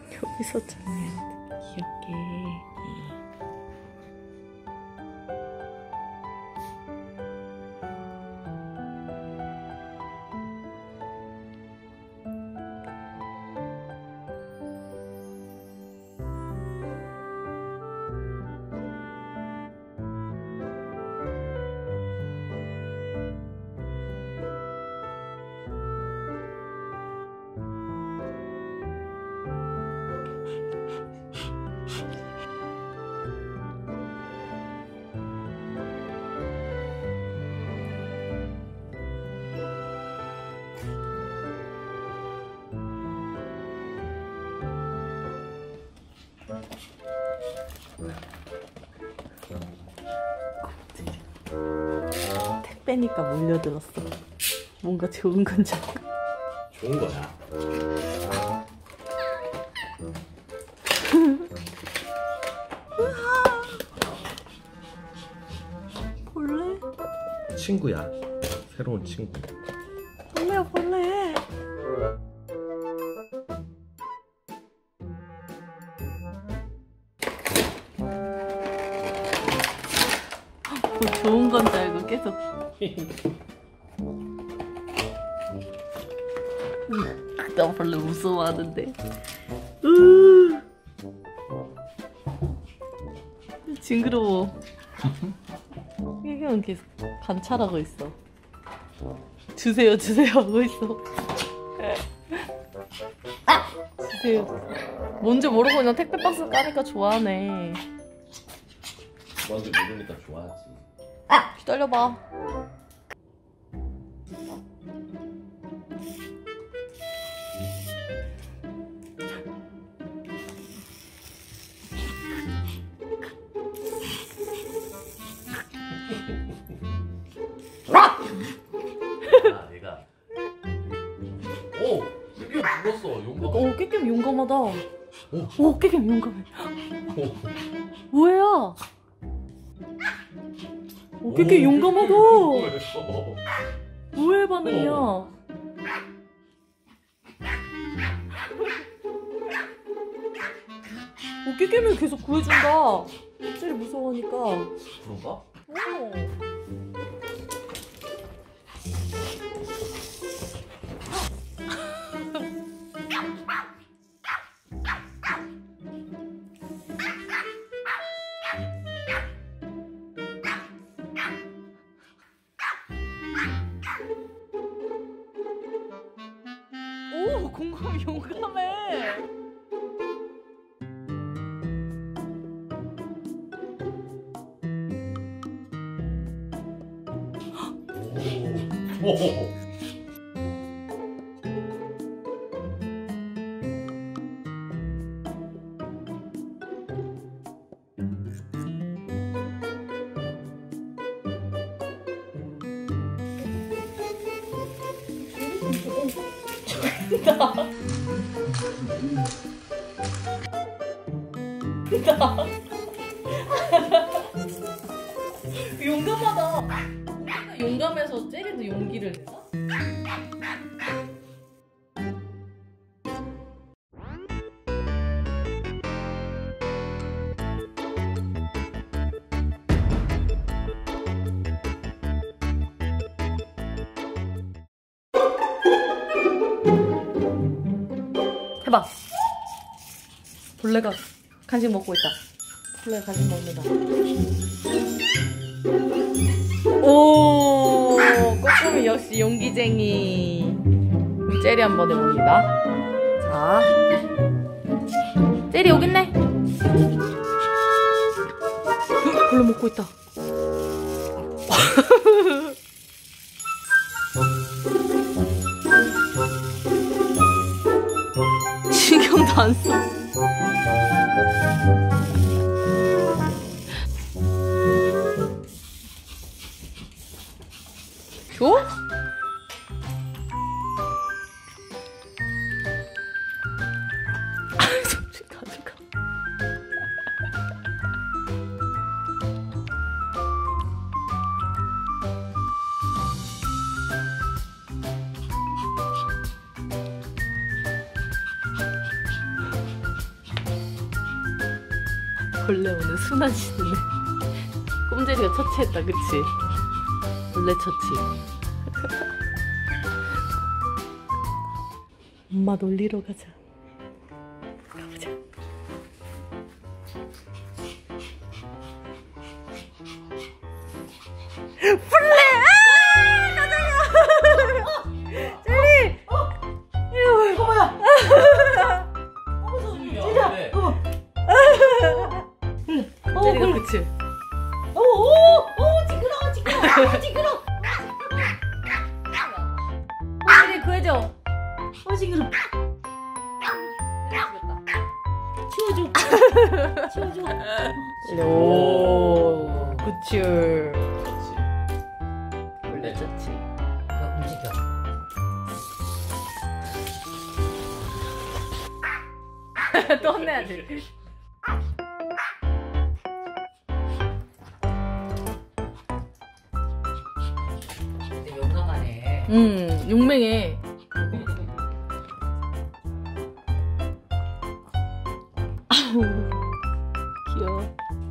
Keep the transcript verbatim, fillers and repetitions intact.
여기서 잘라야 돼. 귀엽게. 택배니까 몰려들었어. 뭔가 좋은 건지 알까? 좋은 거야. 벌레? 친구야. 새로운 친구. 벌레야 벌레. 뭐 좋은 건 줄 알고 계속. 나 벌레 무서워하는데. 으 징그러워. 이경은 계속 관찰하고 있어. 주세요 주세요 하고 있어. 주세요. 뭔지 모르고 그냥 택배 박스 까니까 좋아하네. 뭔지 모르니까 좋아하지. 아! 기다려봐. 아, 얘가. 오! 깨깨 죽었어. 용감. 오, 깨깨 용감하다. 오, 오, 깨깨 용감해. 오. 뭐야? 오, 깨깨 용감하다. 뭐해 반응이야? 오, 깨깨는 계속 구해준다. 쟤를 무서워하니까. 그런가? 오. 오, 공감이 용감해. 오. 오. 나 용감하다. 용감해서 젤리도 용기를 내나? 해봐. 벌레가 간식 먹고 있다. 벌레가 간식 먹는다. 오, 꼬꼬미 역시 용기쟁이. 젤리 한번 해봅니다. 자, 젤리 여기 있네. 벌레 먹고 있다. 신경도 안 써. 줘? 손질 가져가. 원래 오늘 순환시네. 꼼제리가 처치했다, 그치? 원래 처치. 엄마 놀리러 가자. 가보자. 플레! 아! 가자요! 젤리! 이거 어머야. 야, 근데 젤리가 그치? 오오오 징그러워 징그러워 징그러워. 젤리 구해줘. 어 징그러워. 치워줘. 치워줘. 오, 그치. 그렇지. 원래 좋지. 어, 움직여. 또 혼내야지. 근데 용감하네. 응, 용맹해. 아우, 귀여워.